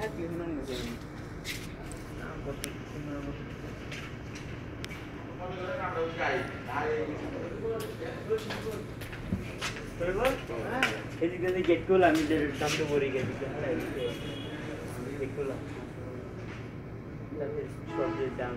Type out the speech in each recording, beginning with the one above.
এদিকে গেট করলাম আমি সামনে পড়ে গেছি গেট করলাম সব যে দাম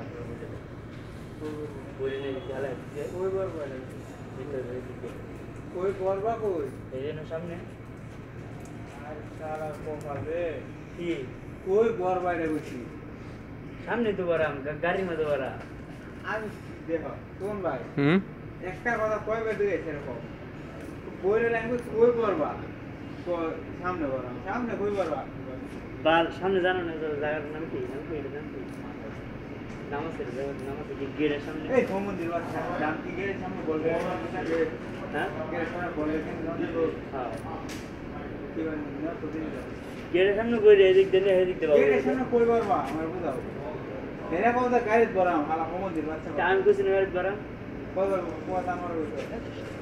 বলে নেই খেলা ওই বরবার ভিতরে দিকে ওই বরবা কই এই জন্য সামনে আর সারা কপালে কি ওই বরবারে বসি সামনে তো বরাম গাড়ির মধ্যে বরা আমি দেখো কোন ভাই একটা কথা কয়বার দিয়ে এরকম বইরে লাগবে কই বরবা সামনে বরাম সামনে কই বরবা বাল সামনে জানো না জায়গার নাম কি নামাজের গেটের সামনে এই মন্দির বাচ্চা দাম কি গেটের সামনে বলবে হ্যাঁ গেটের সামনে বলবে হ্যাঁ কি বলেন না তো দিন গেটের সামনে কই রে এদিক দিলে এদিক দিলে গেটের সামনে কই করবা আমার বুঝাও এরা কোথা গাড়ি বরাম হালা মন্দির বাচ্চা আমি কইছি না গাড়ি বরাম কই করব কোথা আমার বুঝাও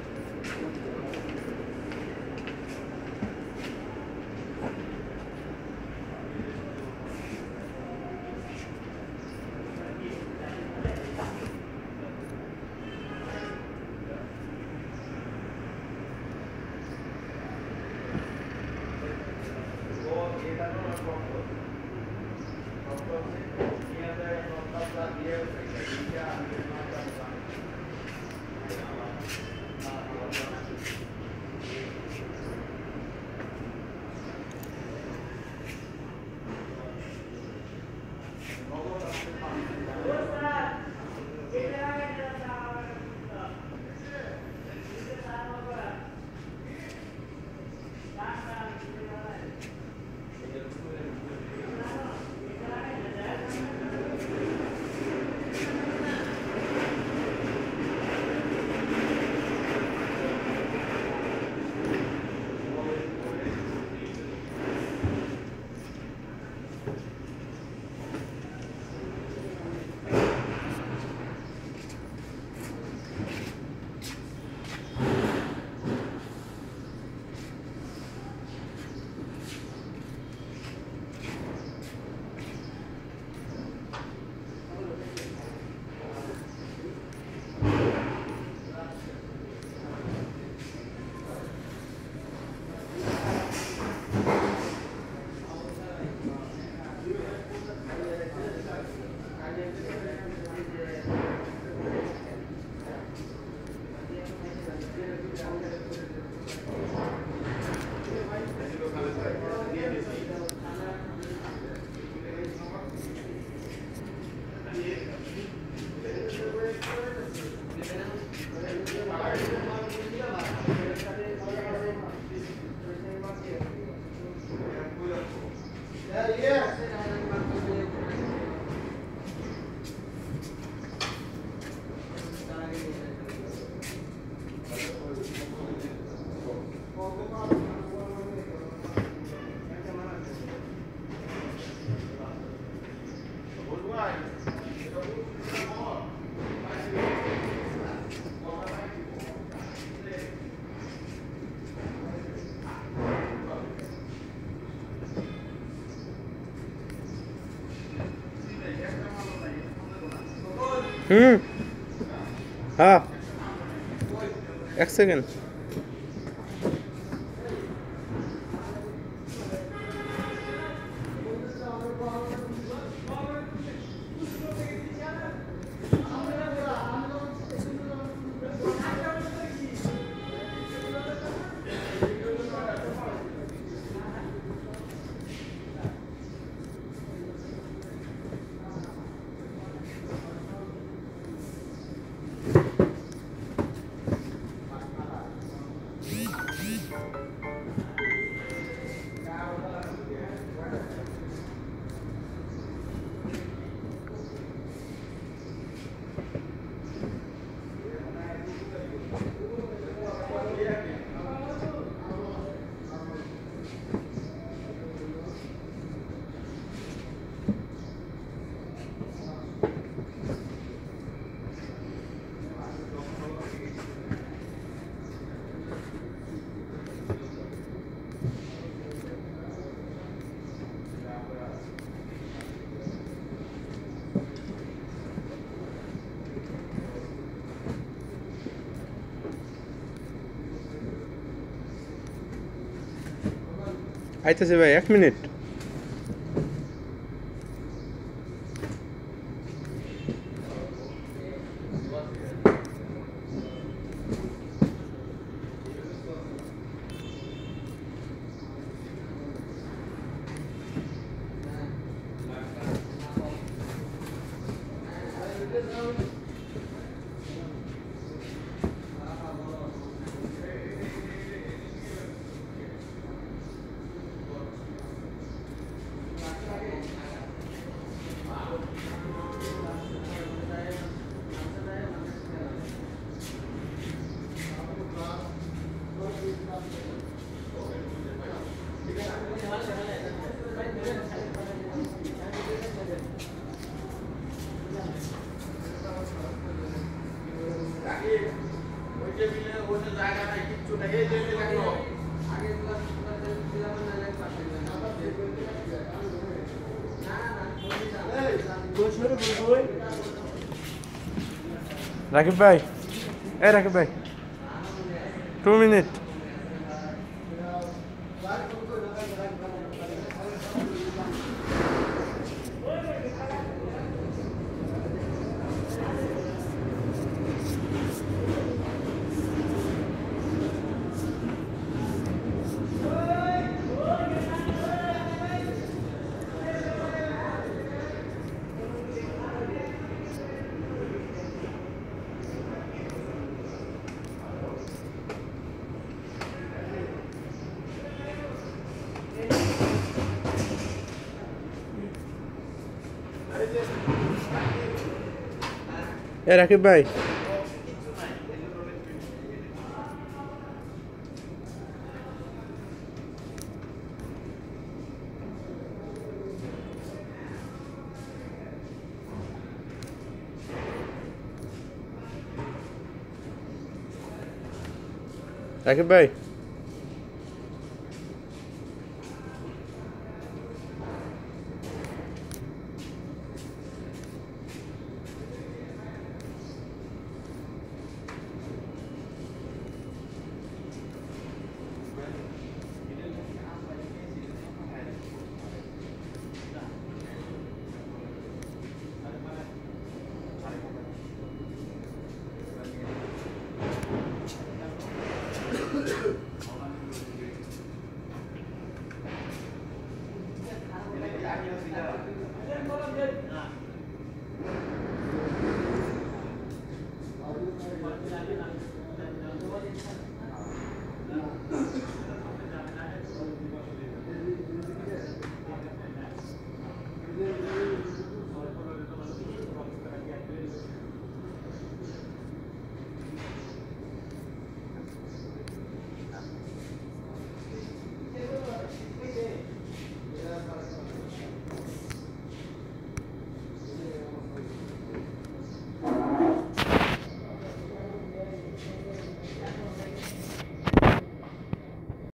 हाँ एक सेकेंड আইতেছে ভাই 1 মিনিট। রাকিব ভাই, রাকিব ভাই 2 মিনিট। রাকিব ভাই, রাকিব ভাই,